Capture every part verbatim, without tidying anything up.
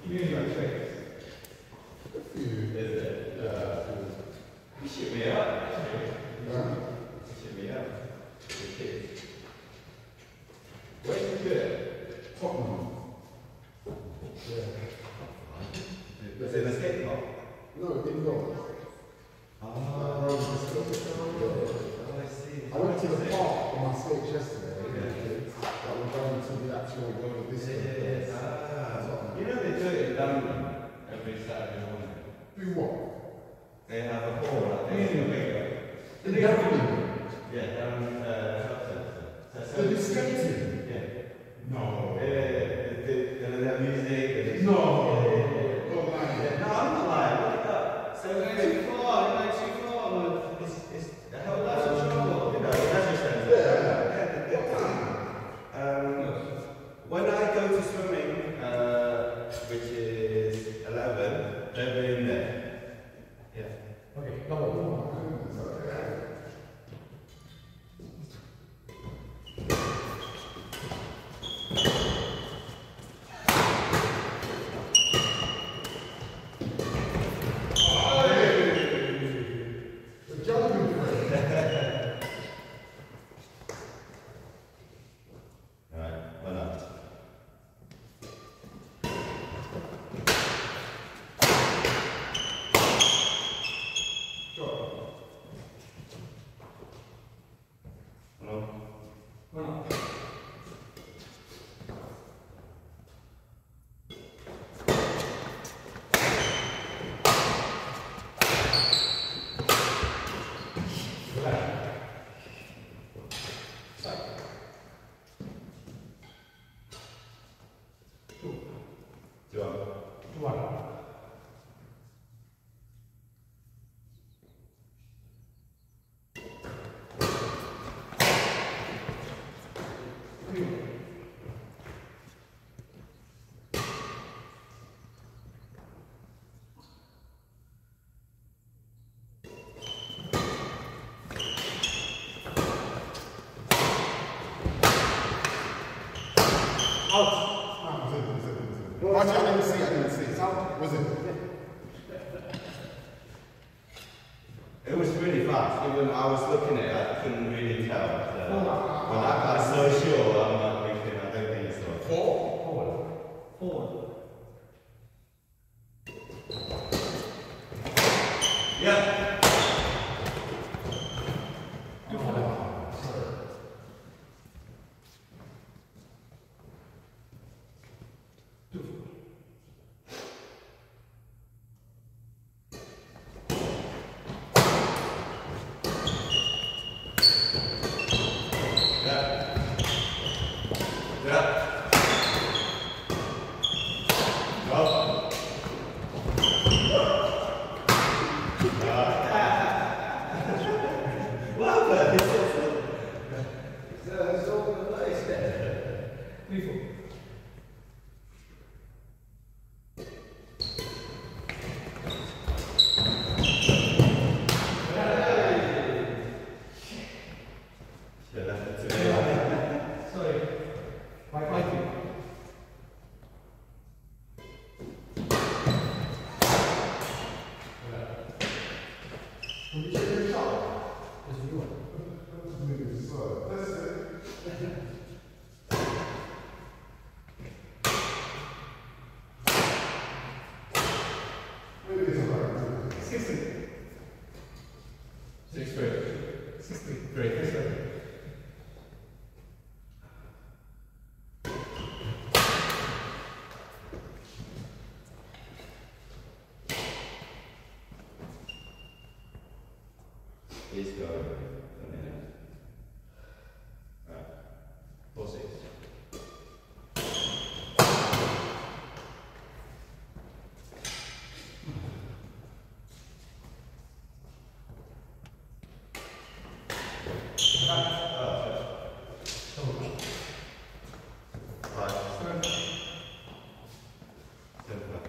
Community trades. Is it? Yeah. You shoot me up, actually. Yeah. You shoot me up. Good kids. Where's the good? Tottenham. Yeah. Was it in a skate park? No, indoors. Oh, Oh, I see. I went to the park on my skates yesterday. Yeah. But we're going to the actual world of this Yes. Ah. You know they do it in London every Saturday morning. Do what? They have a hall at the Community. In Dublin. Yeah, down uh, South So you skating? Yeah. No. Yeah, yeah, yeah. They, they have music. And No. Yeah, yeah, yeah. Don't lie. Yeah, no, I'm not lying. Look it up. So You're going too far, you're going too far, man. It's, it's a hell of a trouble. You know, that's just sense. Yeah. Yeah. Um, when I go to swimming, uh, which is eleven, they're in there. Yeah. Okay, come on. The Dublin friend. Alright, well done. Hello? Come on. John. Out. No, was it, was it, was it? Actually, I didn't see, I didn't see. Was it? It was really fast. Even I was looking at it, I couldn't really tell. So when I got so sure, I'm like thinking, I don't think it's so. Four? Forward. Forward. Yeah. Yeah. Go. What happened? It's all over the place there. Three, four. Yeah, that's it. Sorry. Five, five, three. Can we check your shot? There's a new one. Maybe so. That's it. Maybe it's alright. Six, three. Six three. Six, three. Three. Yes, sir. Please go a minute. Right. Four six. Five. Seven. Seven.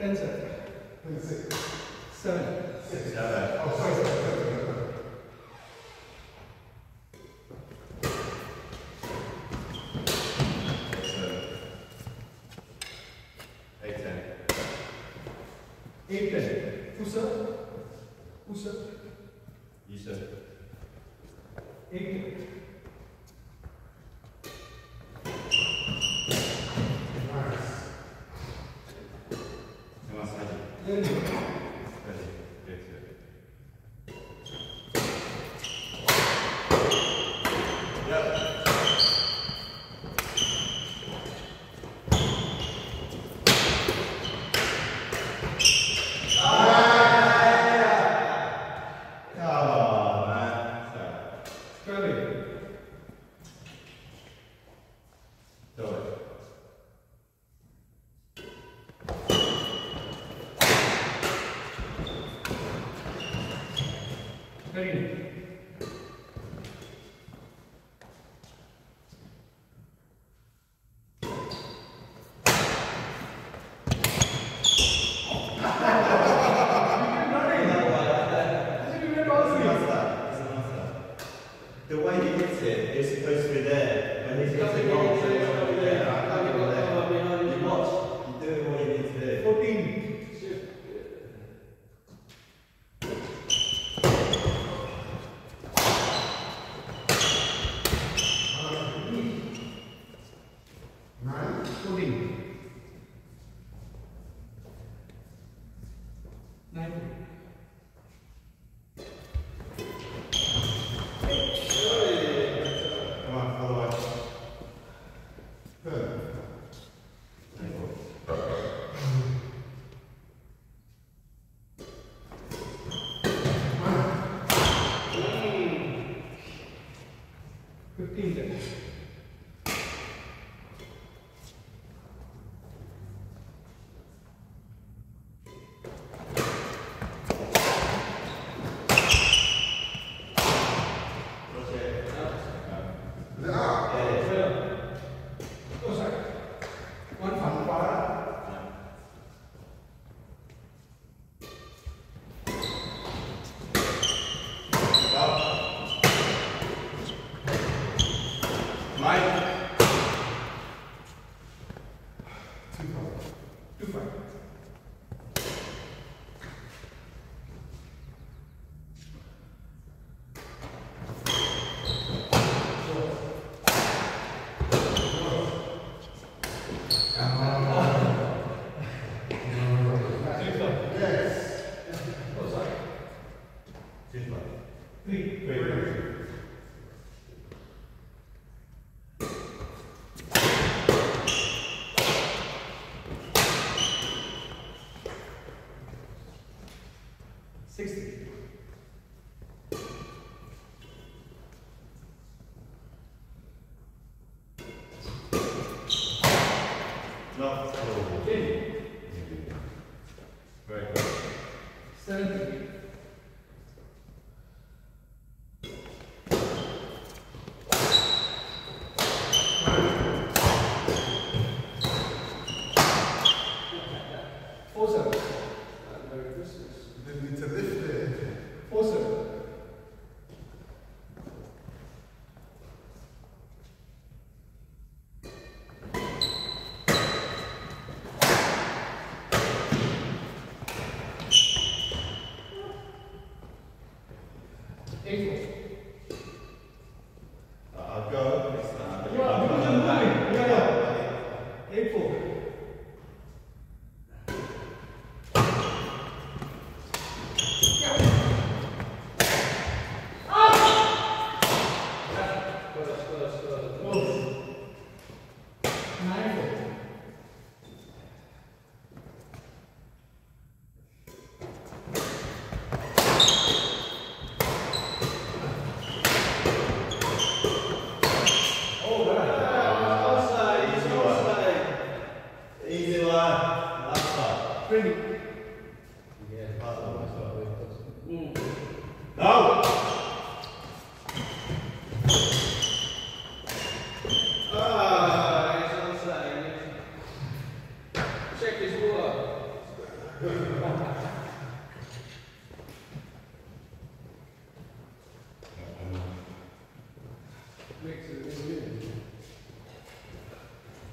Ten sir. Then six. Seven. Six. Seven. Oh, sorry, sorry, sorry, sorry. Eight, ten. Eight, ten. Who sir? Who sir? You sir. Eight, ten. Come on, Saji. Eleven. Ready. Good, good. Yep. Come on, man. Twelve. Do it. Thirteen. The way he hits it is supposed to be there, but he's hits it wrong, so it's not be there. I can't get it there. You watch, you do what you need to do. Fourteen. Nine. Fourteen. Nineteen. Come on, follow us. Ten. Fifteen then. Okay. Is it out? Yeah. Oh, sorry. One One five. five. Up. Mike. Two five. Two five. Yes. Oh, sorry. Two five. Three. Three. Sixty. No. Oh. Ten. Very good. Seventy. Four seven. You didn't need to lift it. Four seven. Eight Uh, I'll go next time. four. Yeah, because you're moving. Yeah, yeah. Eight four. Nine four.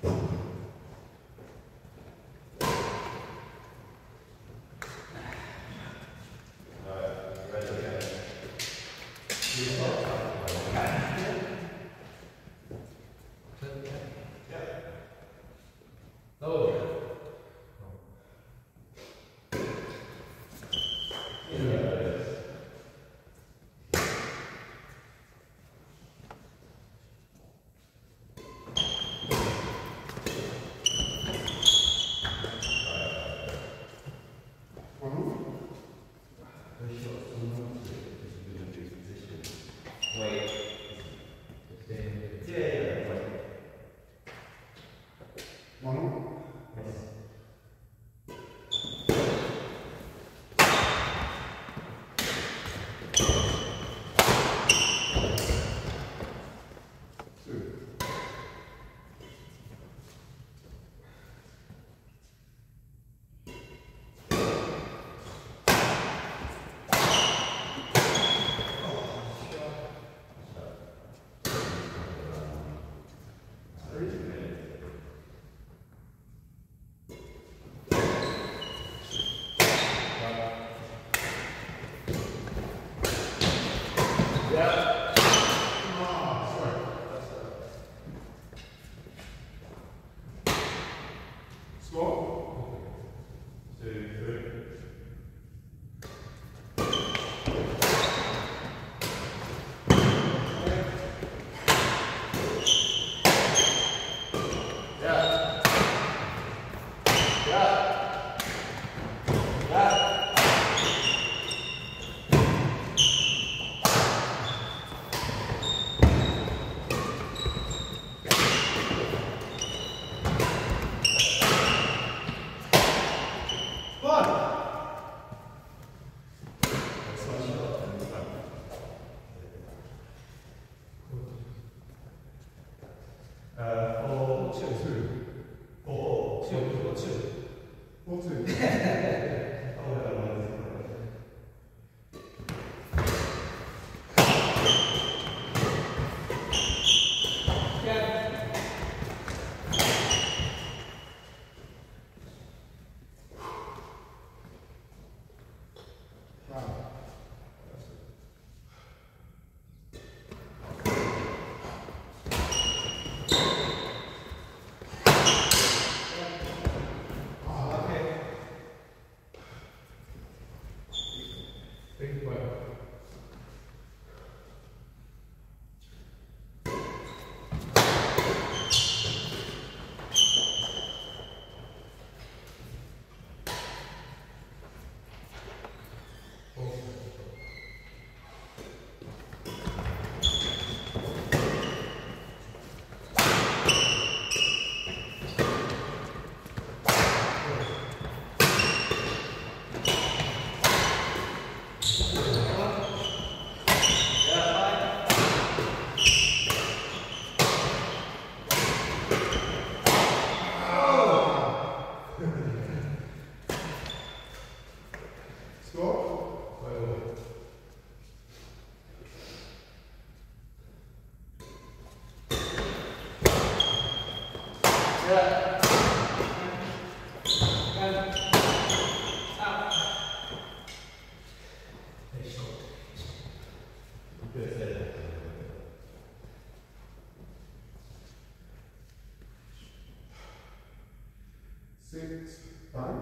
Six, five.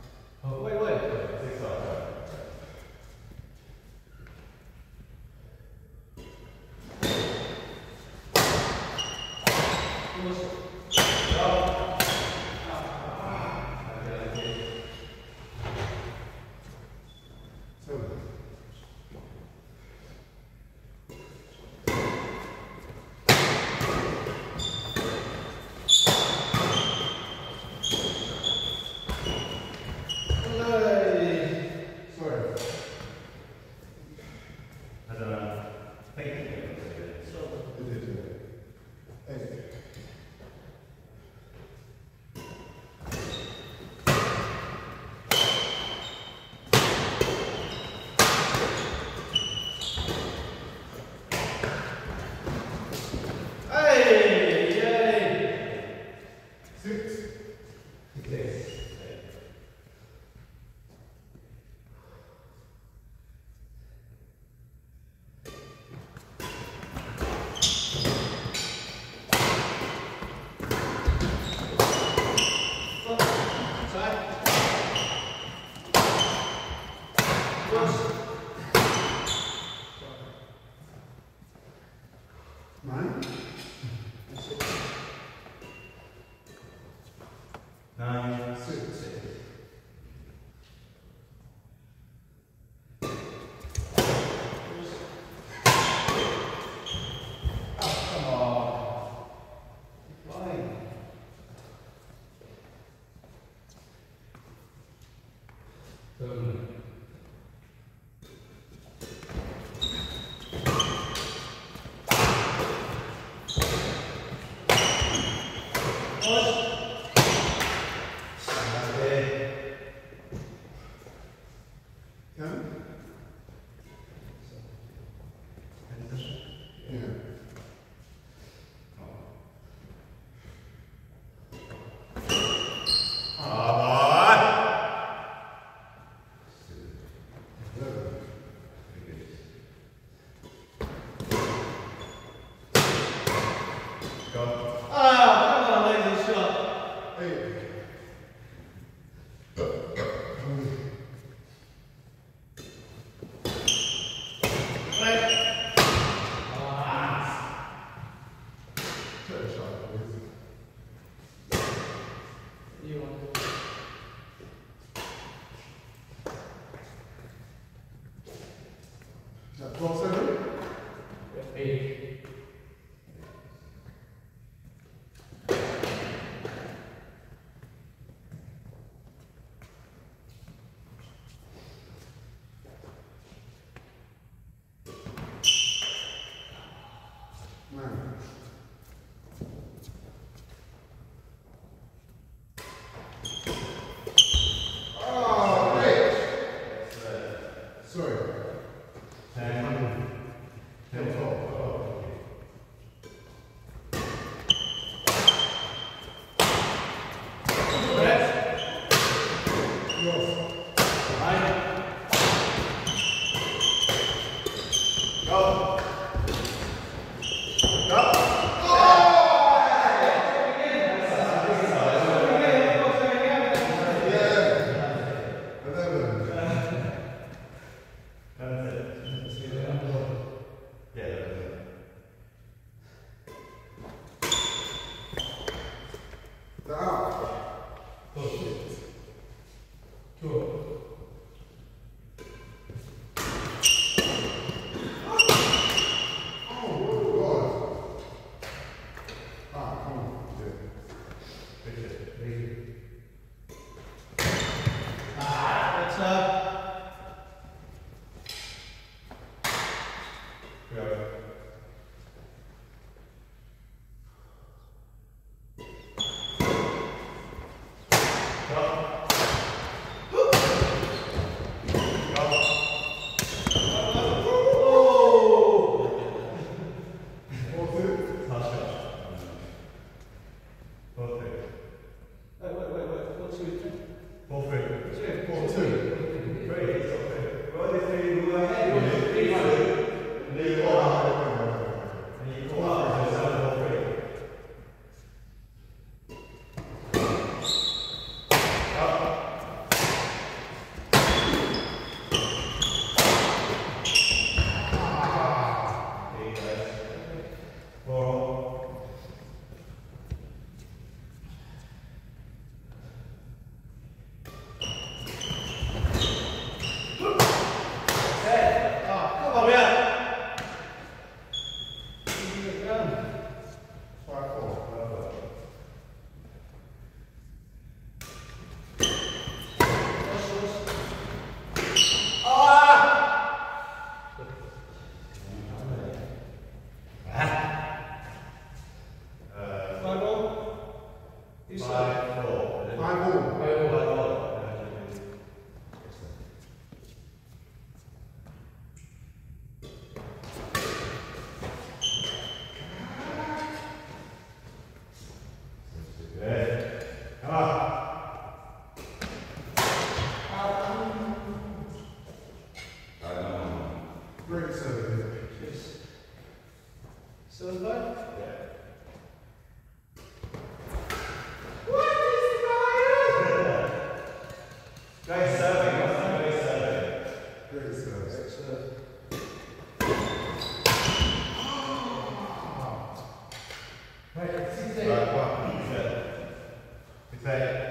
Oh, wait, wait. Six, five. Nine. Six. Six. twelve seven? Eight. Nine. Oh, wait. Sorry. Ten. Ten, twelve. Go. Go. Great service. Silver. Great serving. Great serving. Great service. Right, six, eight. Right, one. Six, eight.